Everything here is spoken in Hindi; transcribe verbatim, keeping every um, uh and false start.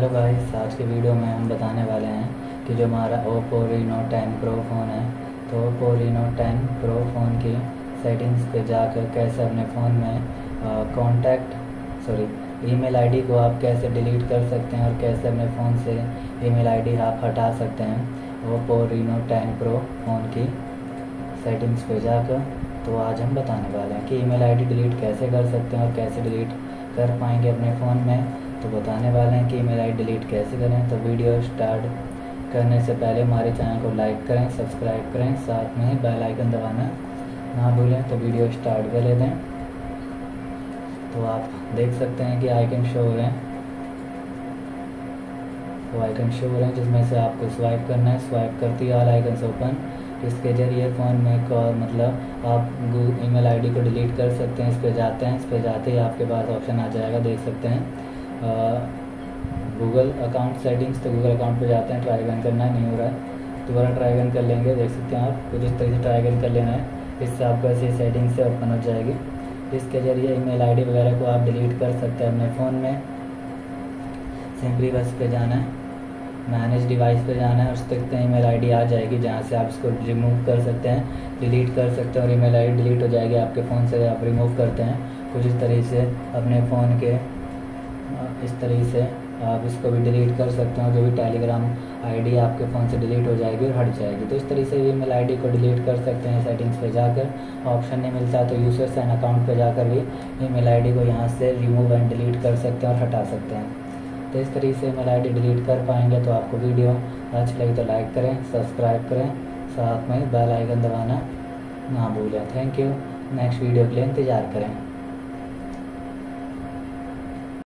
हेलो गाइस, आज के वीडियो में हम बताने वाले हैं कि जो हमारा Oppo Reno ten Pro phone है, तो Oppo Reno ten Pro phone की सेटिंग्स पे जाकर कैसे अपने फ़ोन में कॉन्टैक्ट सॉरी ईमेल आईडी को आप कैसे डिलीट कर सकते हैं और कैसे अपने फ़ोन से ईमेल आईडी आप हटा सकते हैं Oppo Reno ten Pro phone की सेटिंग्स पे जाकर। तो आज हम बताने वाले हैं कि ईमेल आईडी डिलीट कैसे कर सकते हैं और कैसे डिलीट कर पाएंगे अपने फ़ोन में। तो बताने वाले हैं कि ईमेल आईडी डिलीट कैसे करें। तो वीडियो स्टार्ट करने से पहले हमारे चैनल को लाइक करें, सब्सक्राइब करें, साथ में ही बेल आइकन दबाना ना भूलें। तो वीडियो स्टार्ट कर लेते हैं। तो आप देख सकते हैं कि आइकन शो हो रहे हैं, तो आइकन शो हो रहे हैं जिसमें से आपको स्वाइप करना है। स्वाइप करती है ऑल आइकन से ओपन, इसके जरिए फ़ोन में कॉल मतलब आप ईमेल आईडी को डिलीट कर सकते हैं। इस पर जाते हैं, इस पर जाते ही आपके पास ऑप्शन आ जाएगा, देख सकते हैं गूगल अकाउंट सेटिंग्स। तो गूगल अकाउंट पे जाते हैं, ट्राई अगेन करना है, नहीं हो रहा है दोबारा ट्राई अगेन कर लेंगे। देख सकते हैं आप कुछ इस तरह से ट्राई अगेन कर लेना है, इससे आपको ऐसी सेटिंग से ओपन हो जाएगी। इसके जरिए ईमेल आईडी वगैरह को आप डिलीट कर सकते हैं अपने फ़ोन में। सिंपली बस पे जाना है, मैनेज डिवाइस पे जाना है, उस तक ईमेल आईडी आ जाएगी जहाँ से आप इसको रिमूव कर सकते हैं, डिलीट कर सकते हैं और ईमेल आईडी डिलीट हो जाएगी आपके फ़ोन से। आप रिमूव करते हैं कुछ इस तरीके से अपने फ़ोन के, इस तरीके से आप इसको भी डिलीट कर सकते हैं। जो भी टेलीग्राम आईडी आपके फ़ोन से डिलीट हो जाएगी और हट जाएगी। तो इस तरीके से ईमेल आईडी को डिलीट कर सकते हैं। सेटिंग्स पे जाकर ऑप्शन नहीं मिलता तो यूजर्स एंड अकाउंट पे जाकर भी ईमेल आईडी को यहाँ से रिमूव एंड डिलीट कर सकते हैं और हटा सकते हैं। तो इस तरीके से ईमेल आईडी डिलीट कर पाएंगे। तो आपको वीडियो अच्छी लगी तो लाइक करें, सब्सक्राइब करें, साथ में बेल आइकन दबाना ना भूलें। Thank you. नेक्स्ट वीडियो के लिए इंतज़ार करें।